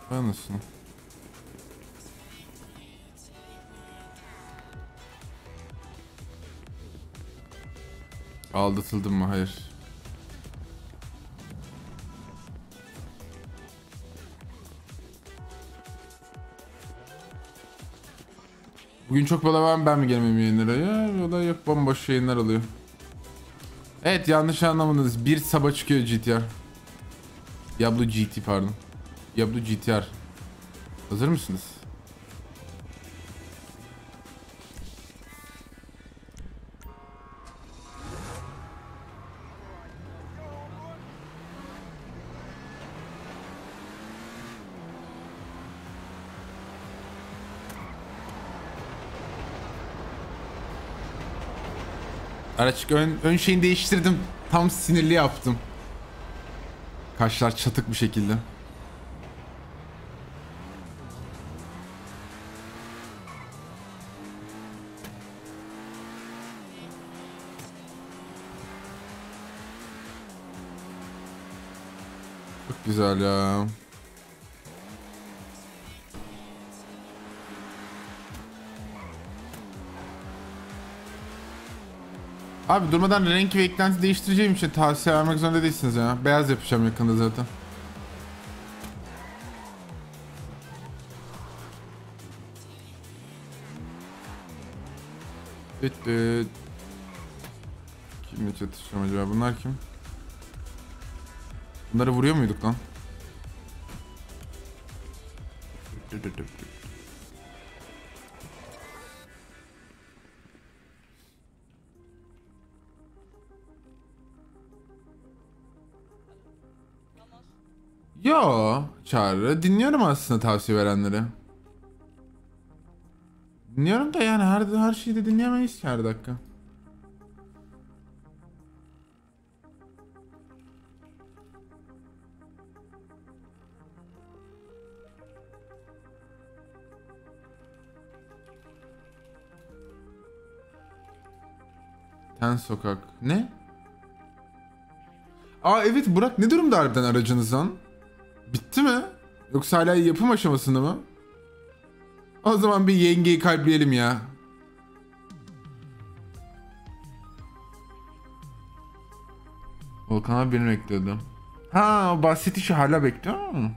Anasını. Aldatıldım mı? Hayır. Bugün çok bala var mı, ben mi gelmem yayınlara? Ya olay yok, bomboş yayınlar oluyor. Evet, yanlış anlamadınız. Bir sabah çıkıyor GTR. Diablo GT pardon. Diablo GTR. Hazır mısınız? Araç ön şeyini değiştirdim. Tam sinirli yaptım. Kaşlar çatık bir şekilde. Çok güzel ya. Abi durmadan renk ve eklenti değiştireceğim için tavsiye vermek zorunda değilsiniz ya. Beyaz yapacağım yakında zaten. Bitti. Kimle çatışacağım acaba? Bunlar kim? Bunları vuruyor muyduk lan? Yo, Çağrı. Dinliyorum aslında tavsiye verenleri. Dinliyorum da yani her şeyi de dinleyemeyiz ki her dakika. Ten sokak. Ne? Aa evet, Burak ne durumda harbiden aracınızdan? Bitti mi? Yoksa hala yapım aşamasında mı? O zaman bir yengeyi kalpleyelim ya. Volkan abi beni bekliyordu. Ha, o basit işi hala bekliyor mu?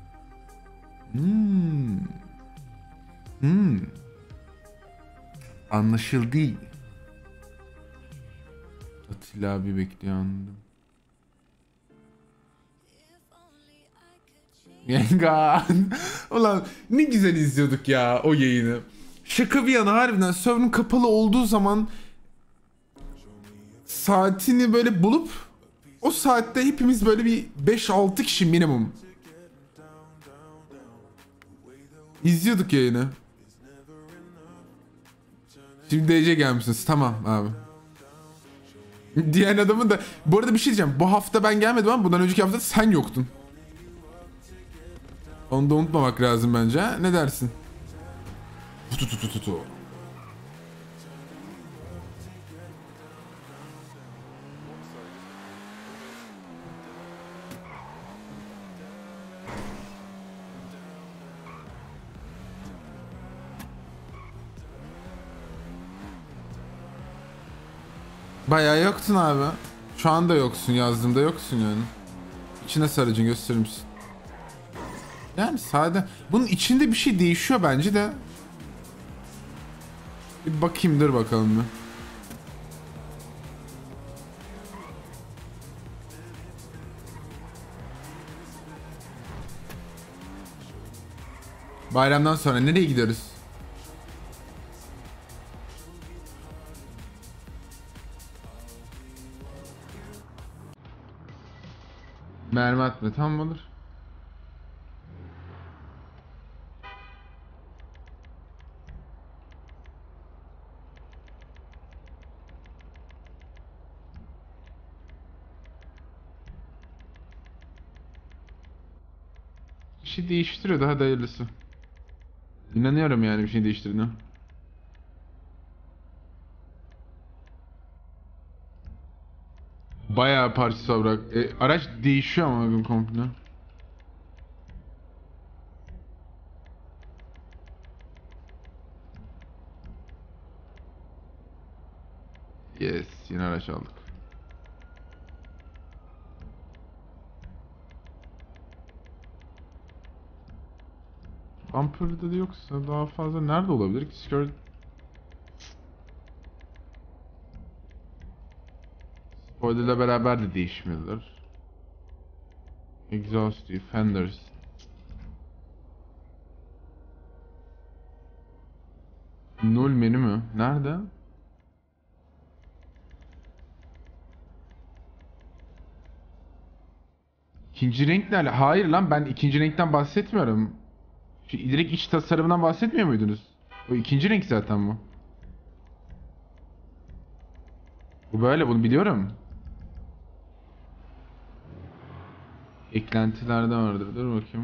Hmm. Hmm. Anlaşıldı. Atilla abi bekliyor anladım. Yenga. Ulan ne güzel izliyorduk ya o yayını. Şaka bir yana harbiden server'ın kapalı olduğu zaman saatini böyle bulup o saatte hepimiz böyle bir 5-6 kişi minimum izliyorduk yayını. Şimdi DC gelmişsiniz. Tamam abi. Diğer adamın da... Bu arada bir şey diyeceğim. Bu hafta ben gelmedim ama bundan önceki hafta sen yoktun. Onu da unutmamak lazım bence. Ha? Ne dersin? Tutu. Bayağı yoktun abi. Şu anda yoksun, yazdığımda yoksun yani. İçine sarıcın, gösterir misin? Yani sade. Bunun içinde bir şey değişiyor bence de. Bir bakayım, dur bakalım bir. Bayramdan sonra nereye gidiyoruz? Mermi atma, tamam olur. Bir şey değiştiriyor, daha da hayırlısı. İnanıyorum yani bir şey değiştirdiğine. Bayağı parçası var bırak. Araç değişiyor ama komple. Yes, yine araç aldık. Bumper'da da yoksa daha fazla nerede olabilir ki? Spoiler'la beraber de değişmiyorlar. Exhaust, fenders. Null menü mü? Nerede? İkinci renk ne? Hayır lan, ben ikinci renkten bahsetmiyorum. Şu direkt iç tasarımından bahsetmiyor muydunuz? O ikinci renk zaten bu. Bu böyle, bunu biliyorum. Eklentilerde vardır. Dur bakayım.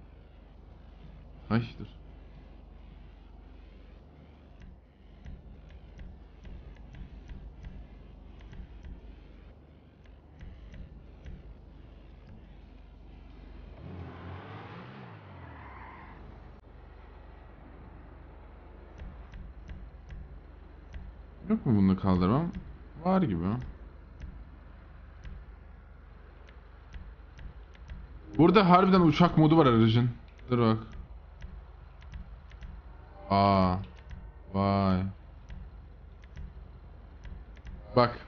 Ay dur. Yok mu bunu kaldırmam? Var gibi. Burada harbiden uçak modu var aracın. Dur bak. Aa. Vay. Bak.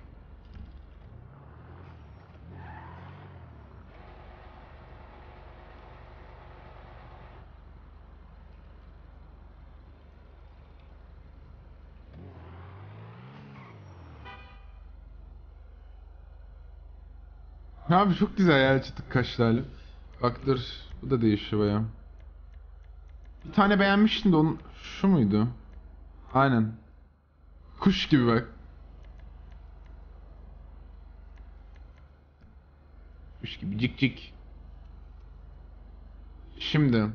Abi çok güzel ya, çıtık kaşlarlı. Bak dur. Bu da değişiyor baya. Bir tane beğenmiştim de onun... Şu muydu? Aynen. Kuş gibi bak. Kuş gibi cik cik. Şimdi.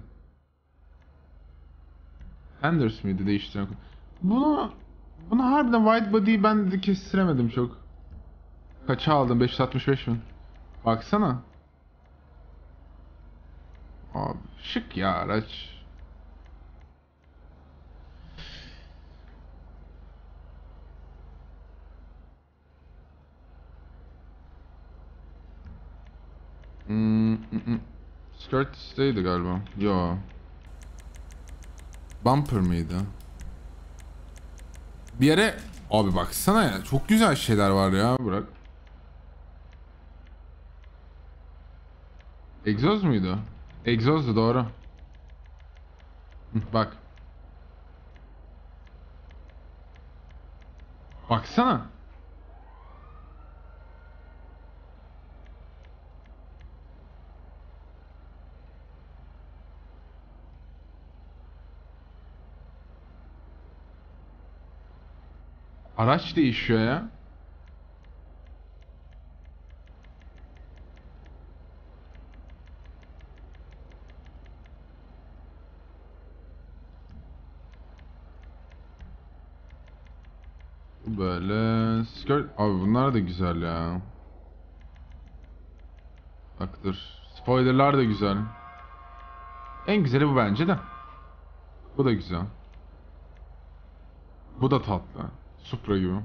Anders mıydı değiştiren? Bunu harbiden wide body'yi ben de kestiremedim çok. Kaça aldım? 565 mi? Baksana. Abi şık ya araç. Skirt'teydi galiba. Yo. Bumper mıydı? Bir yere... Abi baksana ya. Çok güzel şeyler var ya Burak. Egzoz muydu? Egzozdu doğru. Bak. Baksana. Araç değişiyor ya. Böyle skirt... Abi bunlar da güzel ya. Bak dur. Spoilerlar da güzel. En güzeli bu bence de. Bu da güzel. Bu da tatlı. Supra gibi.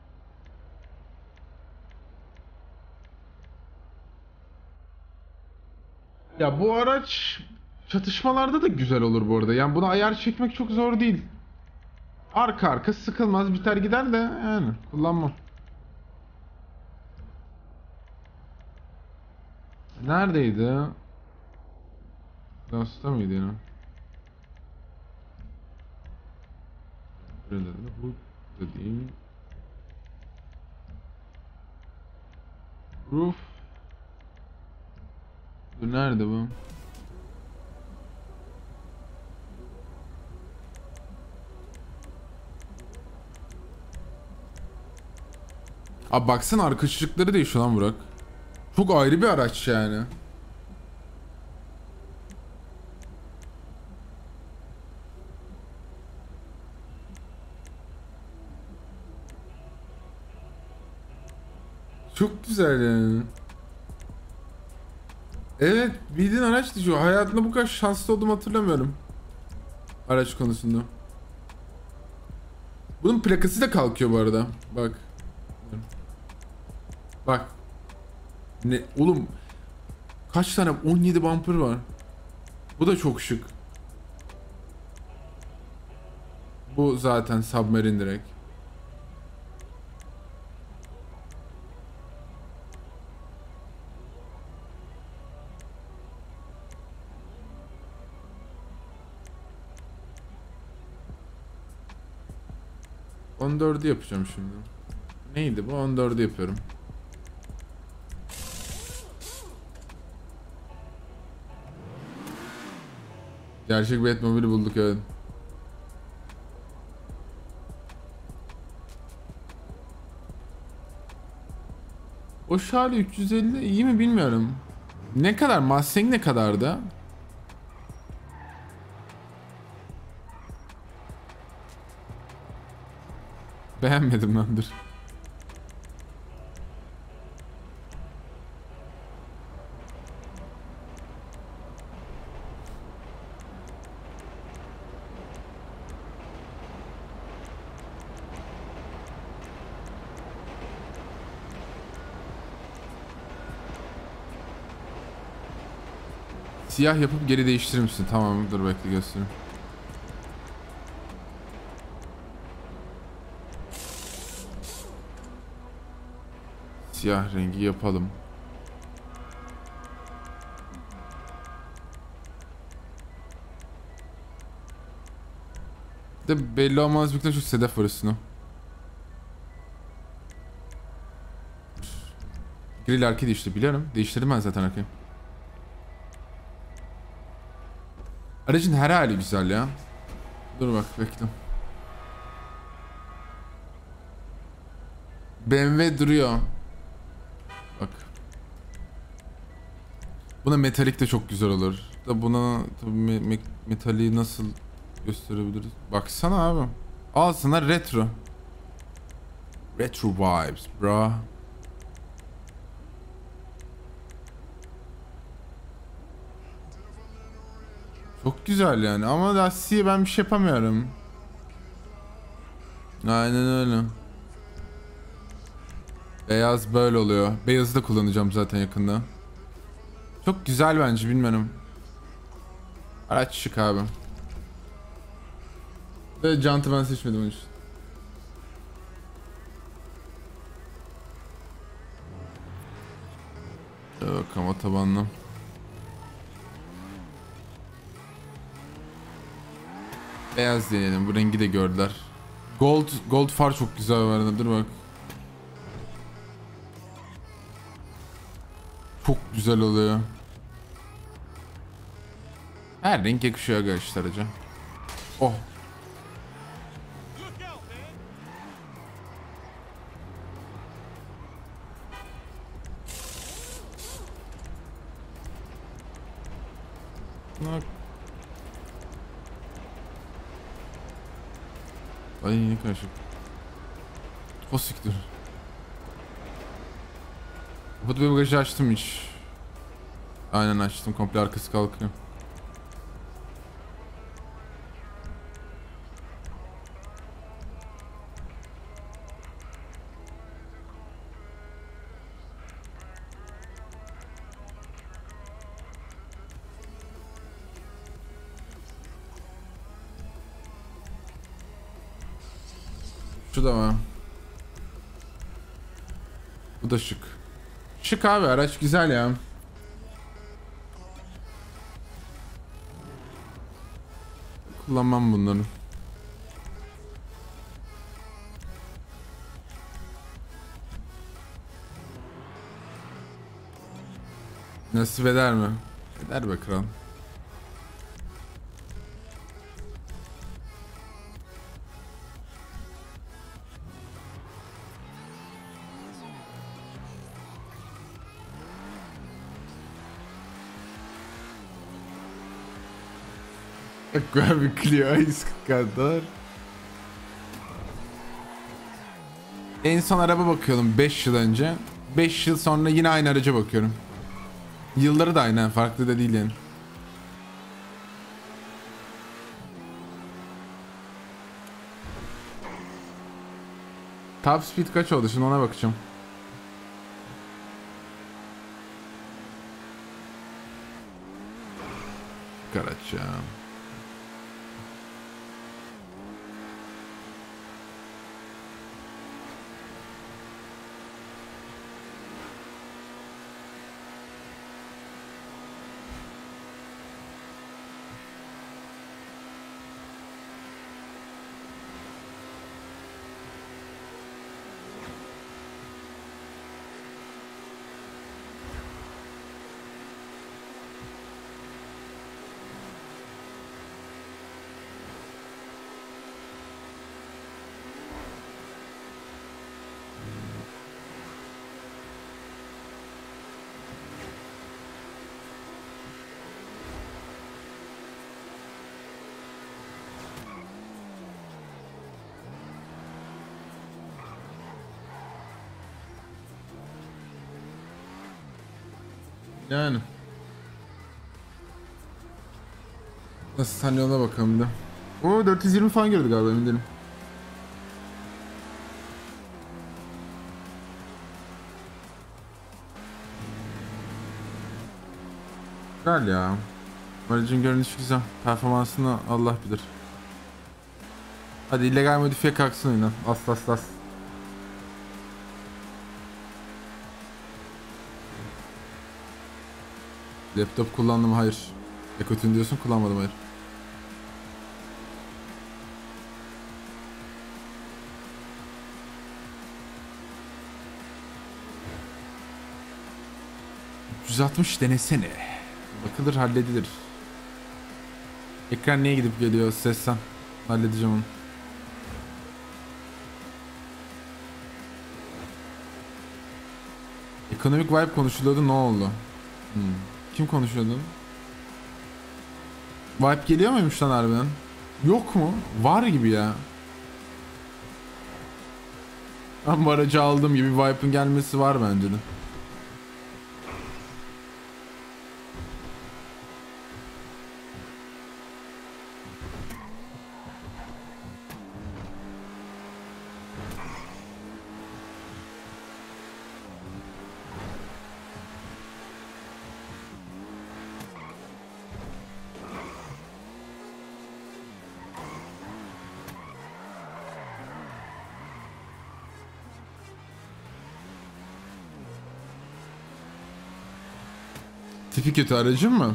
Ya bu araç çatışmalarda da güzel olur bu arada. Yani buna ayar çekmek çok zor değil. Arka arka sıkılmaz, biter gider de yani kullanmam. Neredeydi? Last'ta mıydı yine? Burada da bu da değil. Roof. Dur nerede bu? Abi baksana arka ışıkları değişiyor lan Burak. Çok ayrı bir araç yani. Çok güzel yani. Evet, bildiğin araç düşüyor. Hayatımda bu kadar şanslı olduğumu hatırlamıyorum. Araç konusunda. Bunun plakası da kalkıyor bu arada. Bak. Bak. Ne oğlum, kaç tane 17 bumper var. Bu da çok şık. Bu zaten Submarine direkt. On 14'ü yapacağım şimdi. Neydi bu? 14'ü yapıyorum. Gerçek Batmobile'i bulduk, evet. O Şali 350 iyi mi bilmiyorum. Ne kadar? Mustang ne kadardı? Beğenmedim lan, dur. Siyah yapıp geri değiştirir misin? Tamam, dur bekle göstereyim. Siyah rengi yapalım. De belli olmaz bir şu sedef var üstüne. Grill arka değişti, biliyorum. Değiştirdim ben zaten arkayı. Aracın her hali güzel ya. Dur bak, bekle. BMW duruyor. Bak. Buna metalik de çok güzel olur. Da buna tabii metaliği nasıl gösterebiliriz? Baksana abi. Al sana retro. Retro vibes bro. Çok güzel yani ama lastiği ben bir şey yapamıyorum. Aynen öyle. Beyaz böyle oluyor. Beyazı da kullanacağım zaten yakında. Çok güzel bence, bilmiyorum. Araç şık abi. Ve jantı ben seçmedim onun için. Hadi bakalım otobanla. Beyaz deneyelim. Bu rengi de gördüler. Gold far çok güzel var arada. Dur bak. Çok güzel oluyor. Her renk yakışıyor arkadaşlar araca. Oh. Bak. Ay ne karışık. O siktir. Bu bagajı açtım hiç. Aynen açtım, komple arkası kalkıyor. Şu da var. Bu da şık. Şık abi, araç güzel ya. Kullanmam bunları. Nasip eder mi? Eder be kral. Bak abi, Clio 140 kadar. En son araba bakıyordum 5 yıl önce. 5 yıl sonra yine aynı araca bakıyorum. Yılları da aynı, farklı da değil yani. Top speed kaç oldu şimdi, ona bakacağım. Karaç ya. Yani. Nasıl sen yola bakalım da. O 420 falan girdi galiba, emin değilim. Güzel ya. Aracın görünüşü güzel. Performansını Allah bilir. Hadi illegal modifiye kalksın oyundan. As. Laptop kullandım, hayır. Ekotun diyorsun, kullanmadım, hayır. ...360 denesene. Bakılır, halledilir. Ekran niye gidip geliyor sesten? Halledeceğim onu. Ekonomik vibe konuşuluyordu, ne oldu? Kim konuşuyordu? Vibe geliyor muymuş lan harbiden? Yok mu? Var gibi ya. Ben bu aracı aldığım gibi vibe'ın gelmesi var bence de. Tipi kötü aracın mı?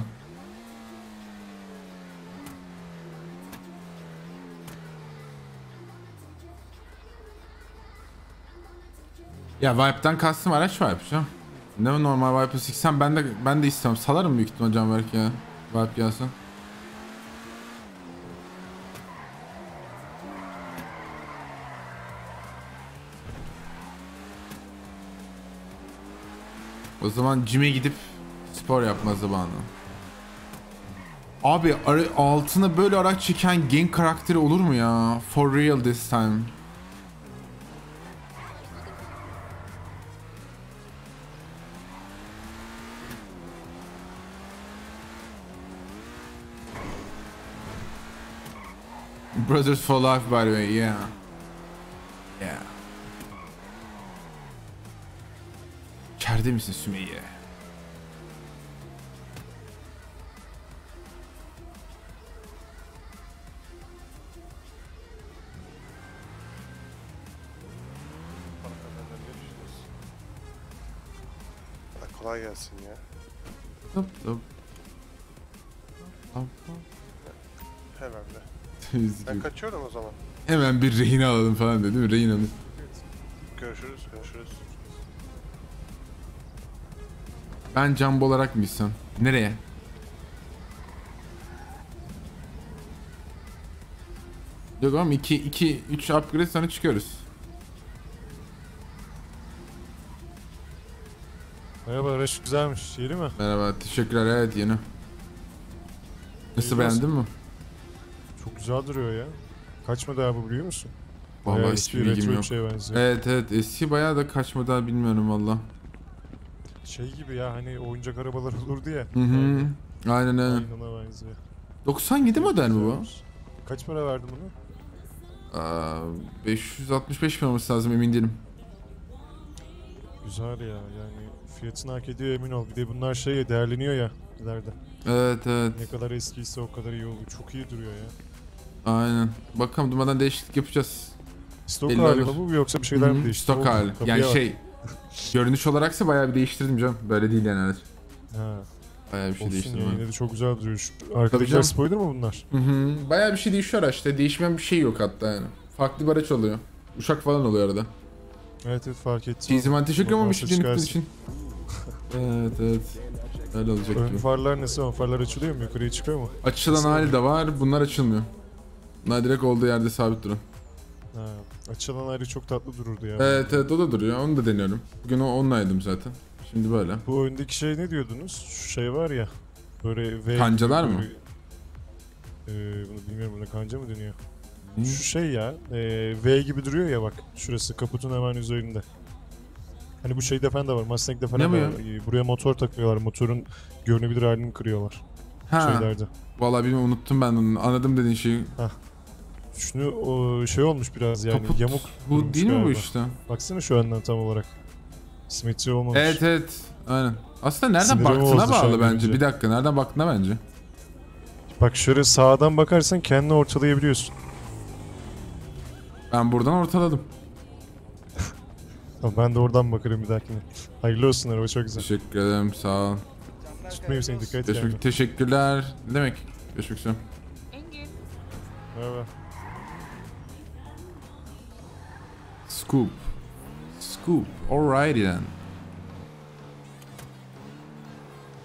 Ya Vibe'den kastım araç Vibe canım. Ne mi normal Vibe'ı siksen ben de istemem. Salarım büyük ihtimal Canberk ya. Vibe gelsin. O zaman gym'e gidip spor yapma zamanı. Abi altına böyle araç çeken gang karakteri olur mu ya? For real this time. Brothers for life by the way, yeah. Yeah. İçeride misin Sümeyye? Kolay gelsin ya. Hop hop. Hop hop. Herhalde. Temizlik Ben yok. kaçıyorum o zaman. Hemen bir rehin alalım falan dedi, değil mi? Rehin alalım. Görüşürüz. Ben Jumbo olarak mı gitsem? Nereye? Yok oğlum 3 upgrade sonra çıkıyoruz. Merhaba, araç güzelmiş. Yeni mi? Merhaba, teşekkürler, evet yeni. Nasıl, İyi beğendin mi? Çok güzel duruyor ya. Kaç model bu, biliyor musun? Vallahi Bayağı hiçbir eski, bilgim retro bir yok. şeye benziyor. Evet eski bayağı da kaç model bilmiyorum valla. Şey gibi ya, hani oyuncak arabalar olurdu ya. Hı. Aynen öyle. Aynen ona benziyor. 97 model mi bu? Güzelmiş. Kaç para verdin bunu? 565 mi olması lazım, emin değilim. Güzel ya yani fiyatını hak ediyor emin ol. Bir de bunlar şey ya, değerleniyor ya ileride. Evet evet. Ne kadar eskiyse o kadar iyi oluyor. Çok iyi duruyor ya. Aynen. Bakalım durmadan değişiklik yapacağız. Stok Belli hali olur. mi bu yoksa bir şeyler mi Hı hı, değişti? Stok Oldu. hali. Kapıya Yani bak. şey görünüş olaraksa bayağı bir değiştirdim canım. Böyle değil yani araç. Ha, Bayağı bir şey olsun ya değiştirdim. yine de çok güzel duruyor. Tabii Arkadakiler canım. spoiler mı bunlar? Hı hı. Bayağı bir şey değişiyor araçta. Değişmeyen bir şey yok hatta yani. Farklı bir araç oluyor. Uşak falan oluyor arada. Evet evet fark ettim. Çizim teşekkür ederim ama Olmazsa işin çıkarsın. için. Evet evet. Öyle olacak Ön gibi. farlar nasıl? Ön farlar açılıyor mu? Yukarıya çıkıyor mu? Açılan Nasıl hali oluyor? de var. Bunlar açılmıyor. Bunlar direkt olduğu yerde sabit durun. Ha, açılan ayrı çok tatlı dururdu ya. Evet evet o da duruyor. Onu da deniyorum. Bugün onunlaydım zaten. Şimdi böyle. Bu öndeki şey ne diyordunuz? Şu şey var ya. Böyle V Kancalar gibi mı? bunu bilmiyorum, buna kanca mı deniyor? Hı? Şu şey ya, V gibi duruyor ya bak. Şurası kaputun hemen üzerinde. Hani bu şeyde falan da var. Mustang'de falan Ne da bu var. ya? Buraya motor takıyorlar. Motorun görünebilir halini kırıyorlar. Ha. Şeylerde. Vallahi bilmiyorum unuttum ben onu. Anladım dediğin şeyi. Şunu o şey olmuş biraz yani. Kaput. Yamuk Bu durmuş değil mi bu galiba. işte? Baksana şu önden tam olarak. Simetri olmamış. Evet evet. Aynen. Aslında nereden Sinirimi baktığına bozdu şu an bağlı bence. görünce. Bir dakika nereden baktığına bence. Bak şöyle sağdan bakarsan kendini ortalayabiliyorsun. Ben buradan ortaladım. Tamam, ben de oradan bakarım bir dahakine. Hayırlı olsun, araba çok güzel. Teşekkür ederim sağ ol. Tutmayayım seni, dikkat et kendine. Teşekkürler. Ne demek? Görüşmek üzere. Engin. Merhaba. Scoop. Scoop. Alrighty then.